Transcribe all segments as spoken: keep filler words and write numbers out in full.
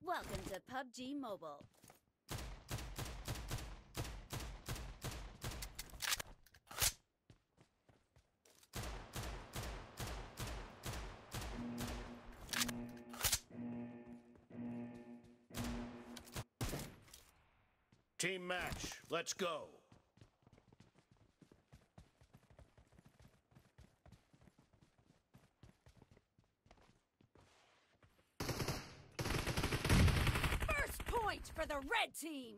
Welcome to P U B G Mobile. Team match, let's go. First point for the red team.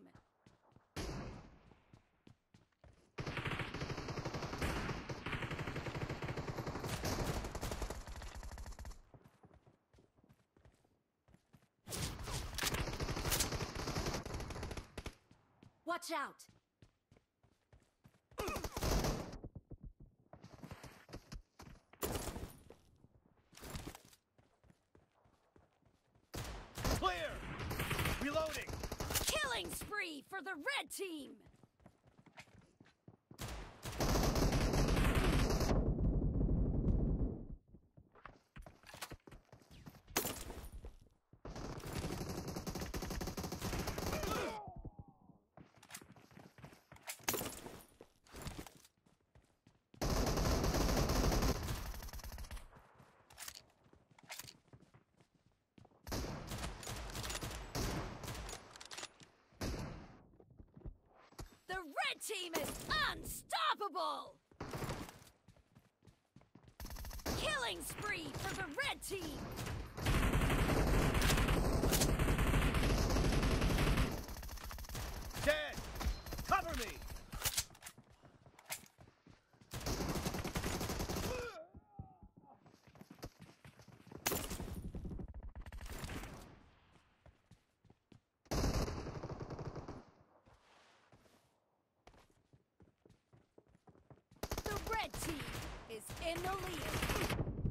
Watch out! Clear! Reloading! Killing spree for the red team! The red team is unstoppable! Killing spree for the red team! Dead! Cover me! The red team is in the lead.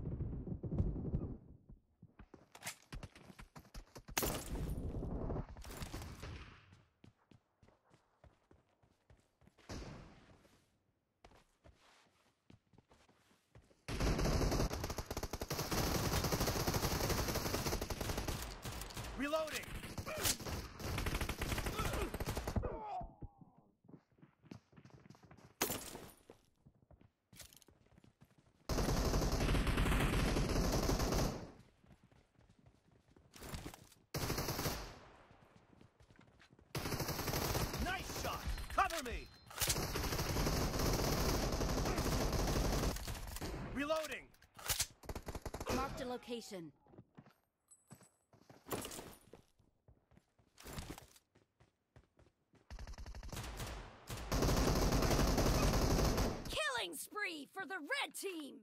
Reloading! Nice shot! Cover me! Reloading! Marked a location. Killing spree for the red team!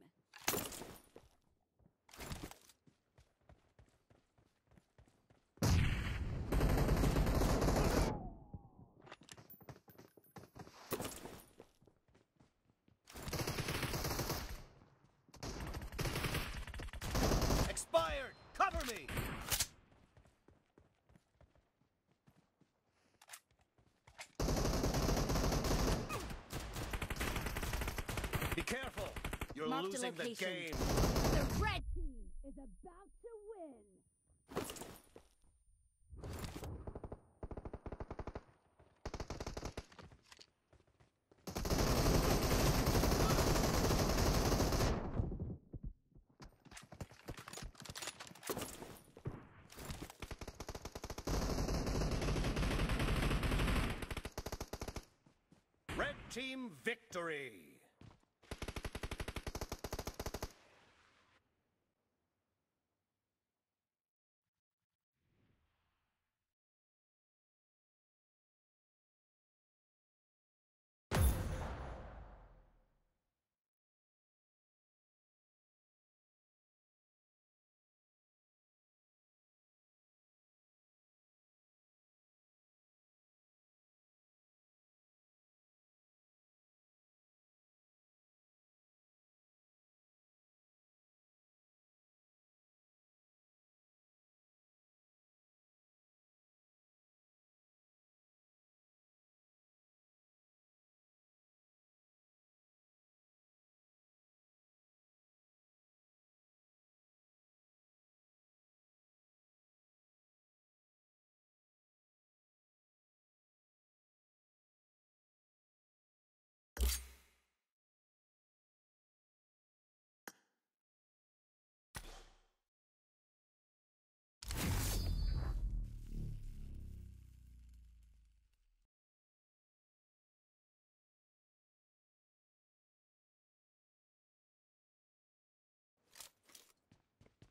Expired! Cover me! Be careful! You're Marked a losing the location. game. The red team is about to win! Red team victory!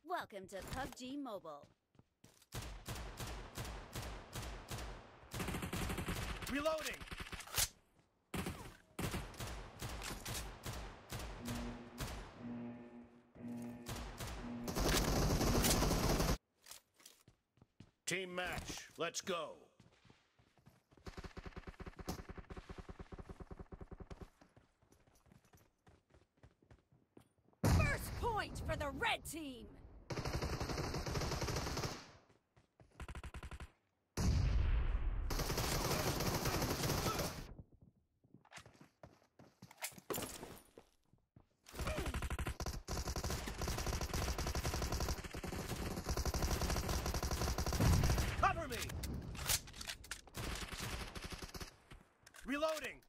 Welcome to P U B G Mobile. Reloading! Team match, let's go. First point for the red team! Cover me! Reloading!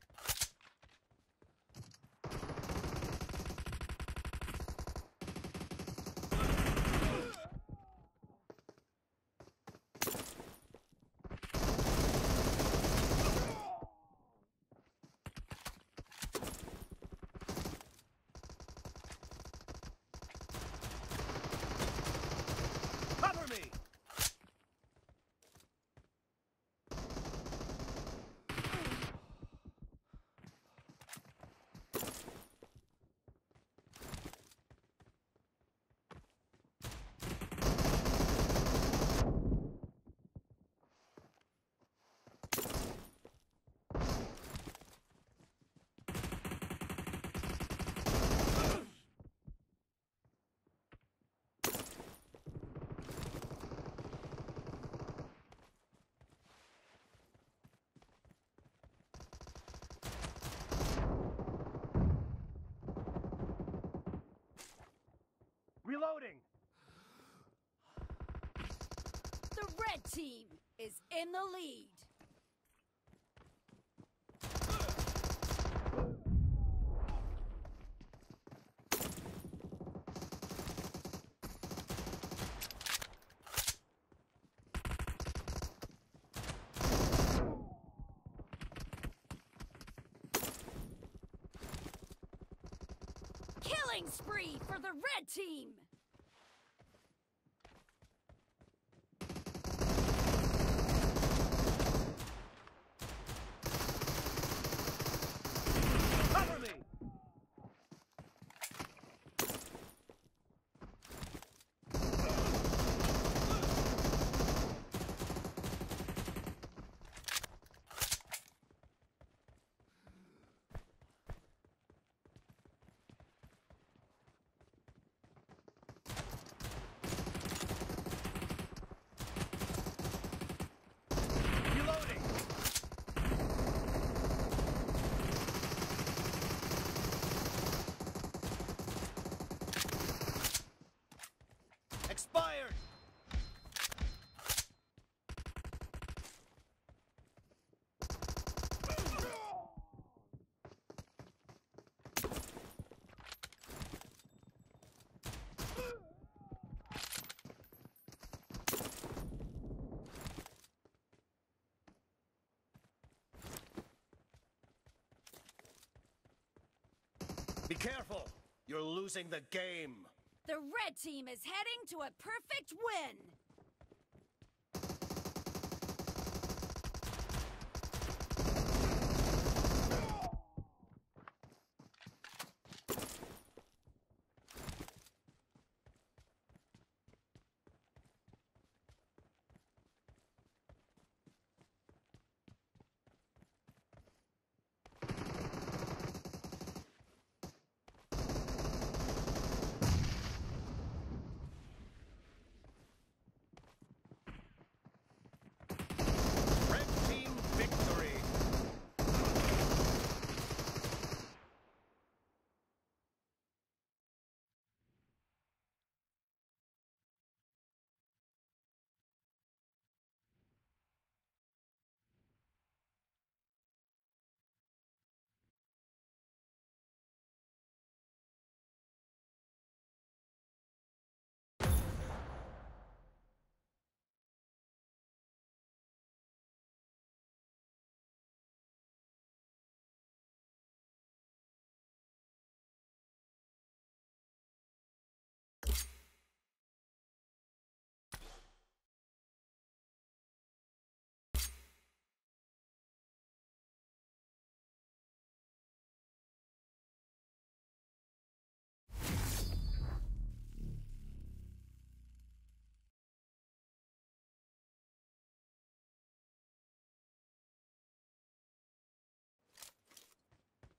Cover me! Reloading! The red team is in the lead. Killing spree for the red team! Cover me! Reloading! Expired! Be careful! You're losing the game! The red team is heading to a perfect win!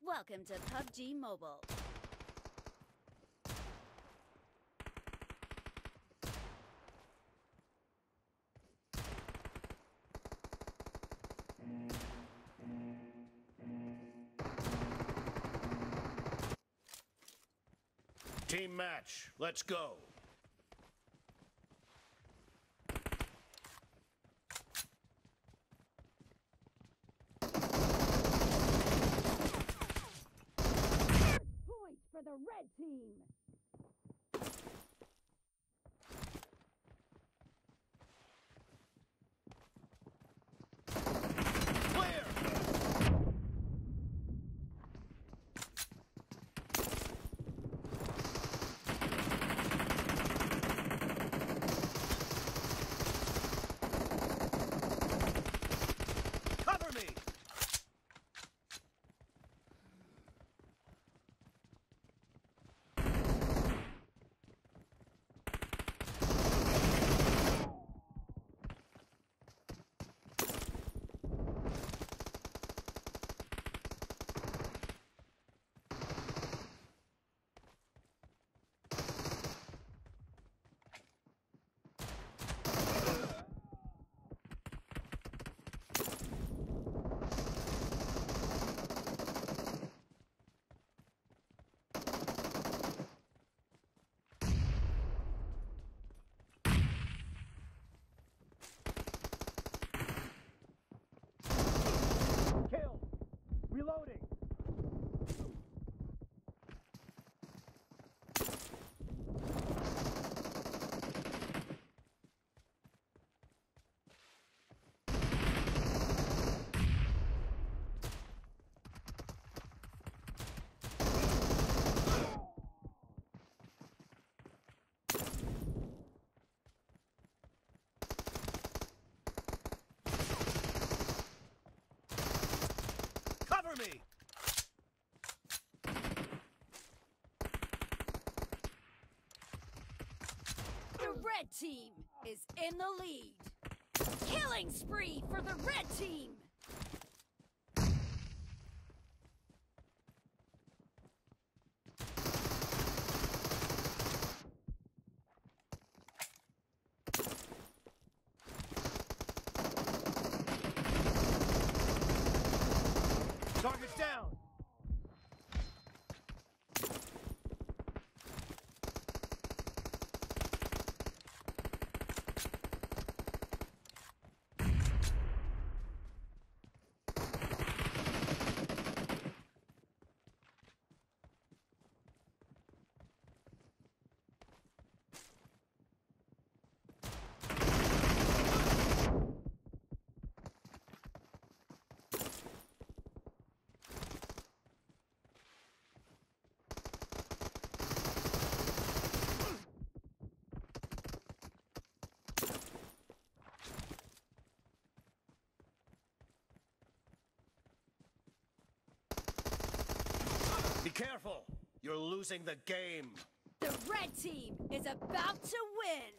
Welcome to P U B G Mobile. Team match, let's go. Points for the red team. Clear! Cover me! Kill! Reloading! Cover me! The red team is in the lead. Killing spree for the red team. Target's down! Be careful! You're losing the game! The red team is about to win.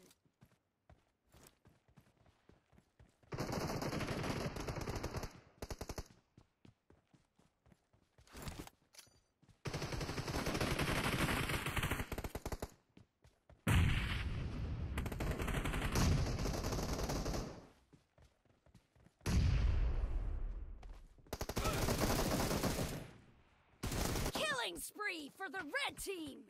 Killing spree for the red team.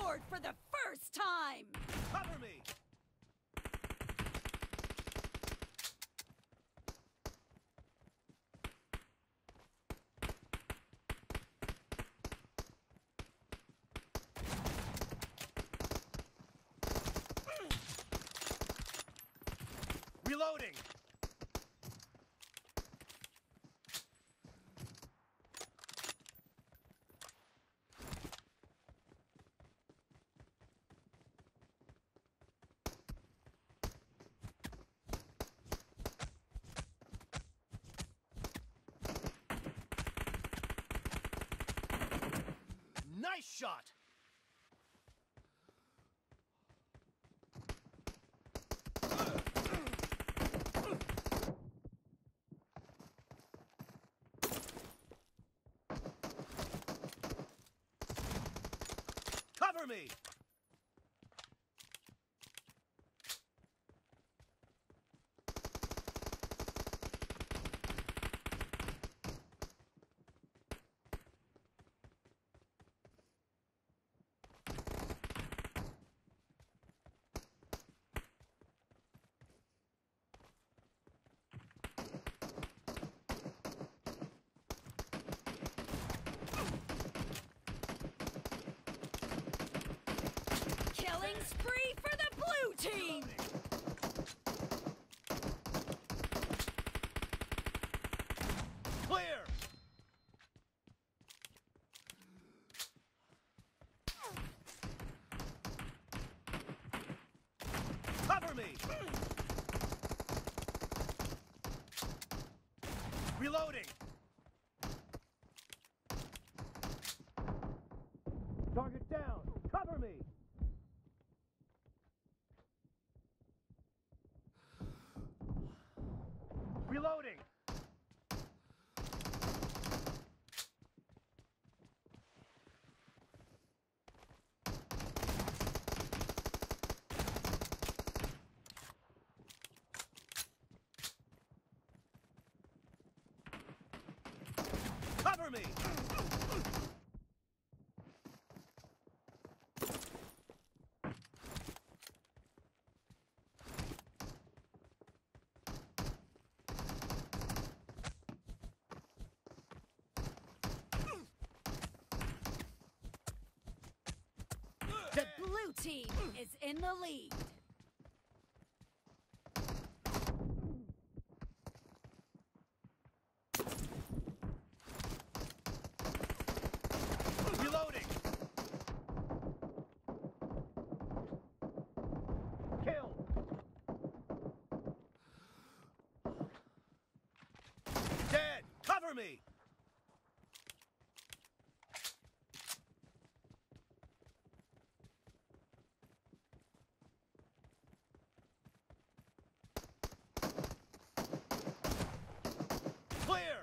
board for the first time! Cover me! Reloading! Nice shot! Cover me! Killing spree for the blue team! Clear! Cover me! Reloading! Target down! Cover me! Reloading! Cover me! The blue team is in the lead. Reloading! Kill! Dead! Cover me! Clear!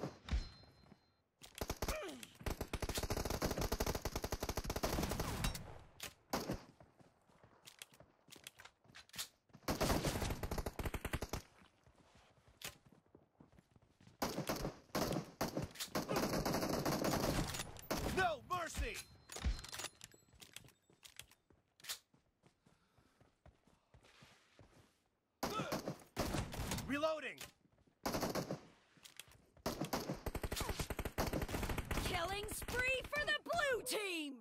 No mercy! Reloading! Killing spree for the blue team!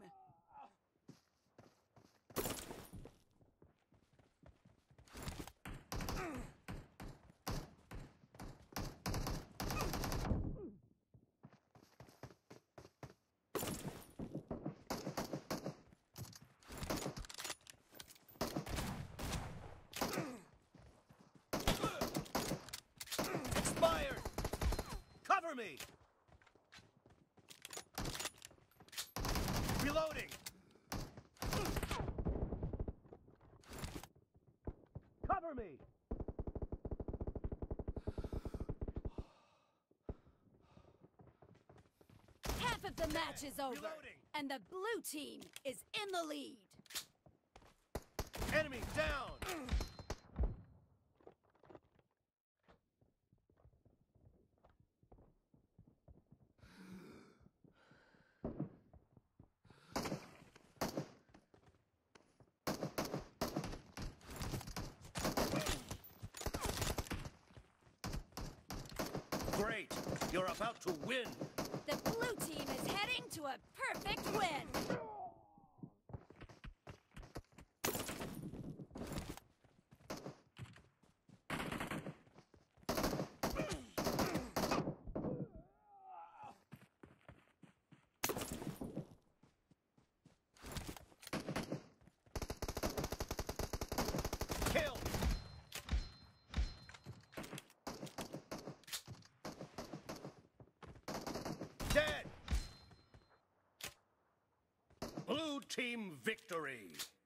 Expired! Cover me! Reloading! Cover me! Half of the match is over, Reloading. and the blue team is in the lead. Enemy down! You're about to win. The blue team is heading to a perfect win. Kill. Dead. Blue team victory.